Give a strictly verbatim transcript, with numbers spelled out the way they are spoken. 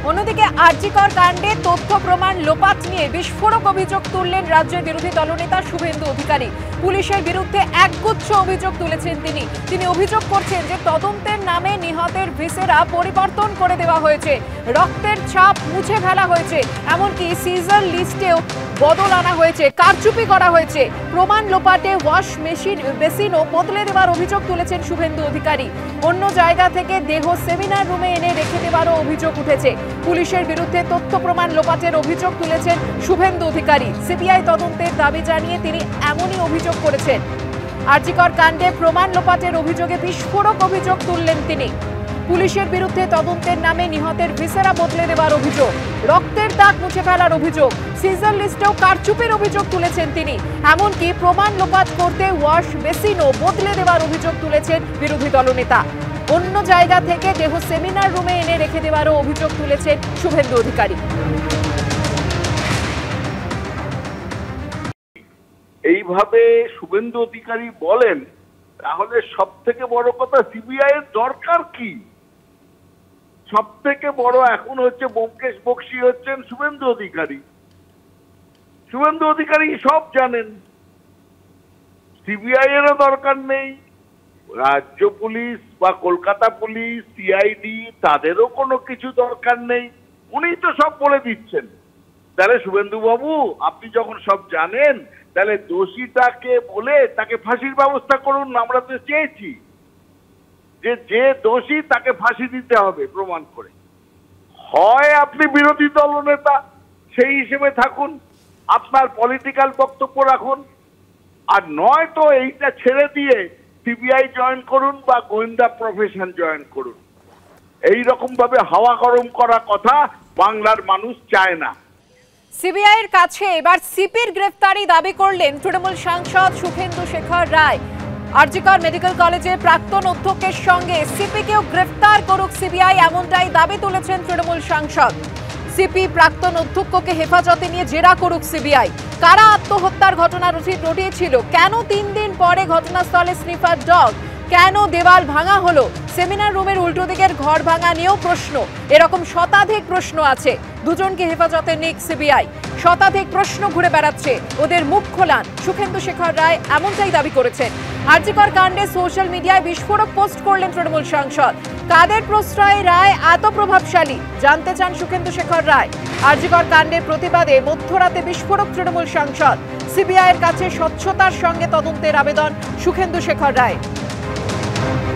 অন্যদিকে আরজিকর কাণ্ডে তথ্য প্রমাণ লোপাট নিয়ে বিস্ফোরক অভিযোগ তুললেন রাজ্যের বিরোধী দলনেতা শুভেন্দু অধিকারী। পুলিশের বিরুদ্ধে একগুচ্ছ অভিযোগ তুলেছেন তিনি তিনি অভিযোগ করছেন যে তদন্তের নামে নিহতের ভিসেরা পরিবর্তন করে দেওয়া হয়েছে, রক্তের ছাপ মুছে ফেলা হয়েছে, এমনকি সিজার লিস্টেও বদল আনা হয়েছে, কারচুপি করা হয়েছে, প্রমাণ লোপাটে ওয়াশ মেশিন বেসিনও বদলে দেওয়ার অভিযোগ তুলেছেন শুভেন্দু অধিকারী। অন্য জায়গা থেকে দেহ সেমিনার রুমে এনে রেখে দেওয়ারও অভিযোগ উঠেছে। পুলিশের বিরুদ্ধে তথ্য প্রমাণ লোপাটের অভিযোগ তুলেছেন শুভেন্দু অধিকারী। সিবিআই তদন্তের দাবি জানিয়ে তিনি এমনই অভিযোগ করেছেন। আরজিকর কাণ্ডে প্রমাণ লোপাটের অভিযোগে বিস্ফোরক অভিযোগ তুললেন তিনি। পুলিশের বিরুদ্ধে তদন্তের নামে নিহতের ভিসেরা বদলে দেওয়ার অভিযোগ, রক্তের দাগ মুছে ফেলার অভিযোগ, সিজার লিস্টেও কারচুপির অভিযোগ তুলেছেন তিনি। এমনকি প্রমাণ লোপাট করতে ওয়াশ বেসিনও বদলে দেওয়ার অভিযোগ তুলেছেন বিরোধী দলনেতা। অন্য জায়গা থেকে দেহ সেমিনার রুমে এনে রেখে দেওয়ারও অভিযোগ তুলেছেন শুভেন্দু অধিকারী। এইভাবে শুভেন্দু অধিকারী বলেন, তাহলে সব থেকে বড় কথা সিবিআই এর দরকার কি? সব থেকে বড় এখন হচ্ছে ব্যোমকেশ বক্সী হচ্ছেন শুভেন্দু অধিকারী। শুভেন্দু অধিকারী সব জানেন, সিবিআই এরও দরকার নেই, রাজ্য পুলিশ বা কলকাতা পুলিশ, সিআইডি তাদেরও কোনো কিছু দরকার নেই, উনি তো সব বলে দিচ্ছেন। তাহলে শুভেন্দু বাবু আপনি যখন সব জানেন, তাহলে দোষীটাকে বলে তাকে ফাঁসির ব্যবস্থা করুন। আমরা তো চেয়েছি যে যে দোষী তাকে ফাঁসি দিতে হবে প্রমাণ করে। হয় আপনি বিরোধী দলনেতা, সেই হিসেবে থাকুন, আপনার পলিটিক্যাল বক্তব্য রাখুন, আর নয় তো এইটা ছেড়ে দিয়ে সিবিআই জয়েন করুন বা গোয়েন্দা প্রফেশন জয়েন করুন। এই রকম ভাবে হাওয়া গরম করা কথা বাংলার মানুষ চায় না। সিবিআই এর কাছে এবার সিপির গ্রেফতারি দাবি করলেন তৃণমূল সাংসদ শুভেন্দু শেখর রায়। আরজিকর মেডিকেল কলেজের প্রাক্তন অধ্যক্ষের সঙ্গে সিপিকেও গ্রেফতার করুক সিবিআই, এমনটাই দাবি তুলেছেন তৃণমূল সাংসদ। সিপি প্রাক্তন অধ্যক্ষকে হেফাজতে নিয়ে জেরা করুক সিবিআই। কারা আত্মহত্যার ঘটনা ঘটিয়েছিল, কেন তিন দিন পরে ঘটনাস্থলে স্নিফার ডগ, কেন দেওয়াল ভাঙা হলো, সেমিনার রুমের উল্টো দিকের ঘর ভাঙা নিয়েও প্রশ্ন। এরকম শতাধিক প্রশ্ন আছে। দুজনকে হেফাজতে নিক সিবিআই। শতাধিক প্রশ্ন ঘুরে বেড়াচ্ছে, ওদের মুখ খোলান শুভেন্দু শেখর রায়, এমনটাই দাবি করেছেন। আরজিকর কাণ্ডে সোশ্যাল মিডিয়ায় বিস্ফোরক পোস্ট করলেন তৃণমূল সাংসদ। কাদের প্রশ্রয়ে রায় এত প্রভাবশালী জানতে চান শুভেন্দু শেখর রায়। আরজিকর কাণ্ডের প্রতিবাদে মধ্যরাতে বিস্ফোরক তৃণমূল সাংসদ। সিবিআই এর কাছে স্বচ্ছতার সঙ্গে তদন্তের আবেদন শুভেন্দু শেখর রায়।